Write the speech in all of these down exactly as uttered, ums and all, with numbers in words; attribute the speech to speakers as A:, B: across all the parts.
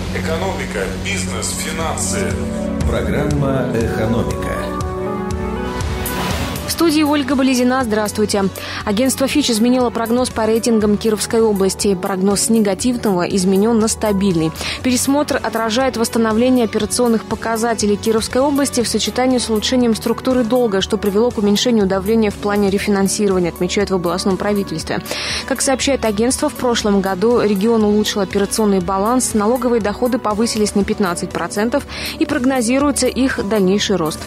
A: Экономика, бизнес, финансы.
B: Программа «Экономика».
C: В студии Ольга Болезина. Здравствуйте. Агентство Fitch изменило прогноз по рейтингам Кировской области. Прогноз с негативного изменен на стабильный. Пересмотр отражает восстановление операционных показателей Кировской области в сочетании с улучшением структуры долга, что привело к уменьшению давления в плане рефинансирования, отмечают в областном правительстве. Как сообщает агентство, в прошлом году регион улучшил операционный баланс, налоговые доходы повысились на пятнадцать процентов и прогнозируется их дальнейший рост.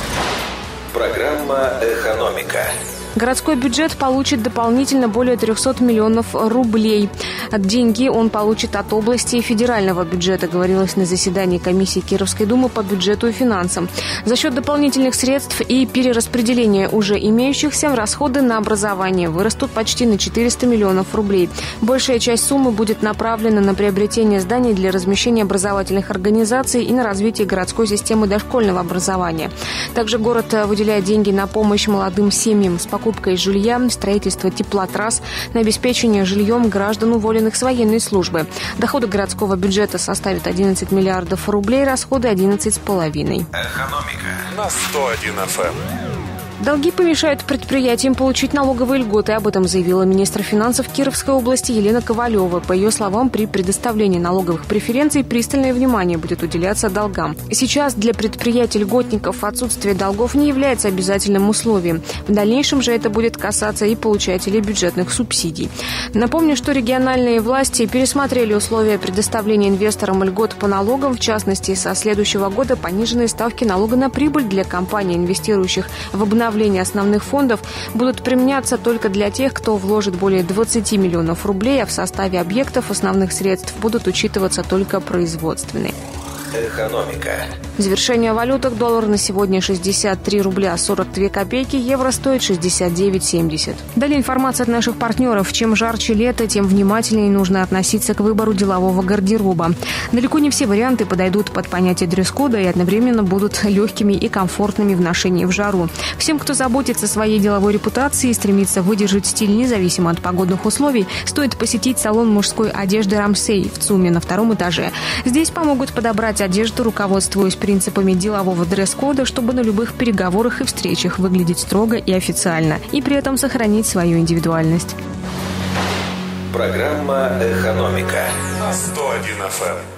B: Программа «Экономика».
C: Городской бюджет получит дополнительно более трехсот миллионов рублей. Деньги он получит от области и федерального бюджета, говорилось на заседании комиссии Кировской думы по бюджету и финансам. За счет дополнительных средств и перераспределения уже имеющихся расходы на образование вырастут почти на четыреста миллионов рублей. Большая часть суммы будет направлена на приобретение зданий для размещения образовательных организаций и на развитие городской системы дошкольного образования. Также город выделяет деньги на помощь молодым семьям с покупкой жилья, строительство теплотрасс, на обеспечение жильем граждан, уволенных с военной службы. Доходы городского бюджета составят одиннадцать миллиардов рублей, расходы одиннадцать с половиной.
B: Экономика
A: на сто один эф эм.
C: Долги помешают предприятиям получить налоговые льготы. Об этом заявила министр финансов Кировской области Елена Ковалева. По ее словам, при предоставлении налоговых преференций пристальное внимание будет уделяться долгам. Сейчас для предприятий-льготников отсутствие долгов не является обязательным условием. В дальнейшем же это будет касаться и получателей бюджетных субсидий. Напомню, что региональные власти пересмотрели условия предоставления инвесторам льгот по налогам. В частности, со следующего года пониженные ставки налога на прибыль для компаний, инвестирующих в обновление основных фондов, будут применяться только для тех, кто вложит более двадцати миллионов рублей, а в составе объектов основных средств будут учитываться только производственные.
B: «Экономика».
C: В завершение о валютах: доллар на сегодня шестьдесят три рубля сорок две копейки, евро стоит шестьдесят девять семьдесят. Далее информация от наших партнеров. Чем жарче лето, тем внимательнее нужно относиться к выбору делового гардероба. Далеко не все варианты подойдут под понятие дресс-кода и одновременно будут легкими и комфортными в ношении в жару. Всем, кто заботится о своей деловой репутации и стремится выдержать стиль независимо от погодных условий, стоит посетить салон мужской одежды «Рамсей» в ЦУМе на втором этаже. Здесь помогут подобрать одежду, руководствуясь принципами делового дресс-кода, чтобы на любых переговорах и встречах выглядеть строго и официально, и при этом сохранить свою индивидуальность.
B: Программа «Экономика»
A: на сто один эф эм.